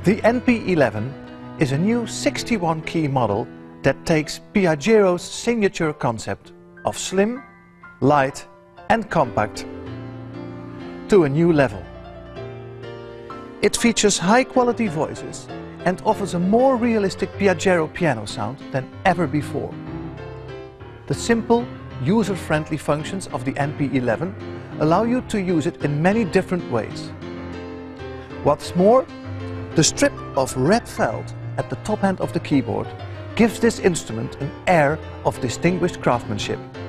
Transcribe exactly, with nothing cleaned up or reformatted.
The N P eleven is a new sixty-one key model that takes Piaggero's signature concept of slim, light and compact to a new level. It features high-quality voices and offers a more realistic Piaggero piano sound than ever before. The simple, user-friendly functions of the N P eleven allow you to use it in many different ways. What's more, the strip of red felt at the top end of the keyboard gives this instrument an air of distinguished craftsmanship.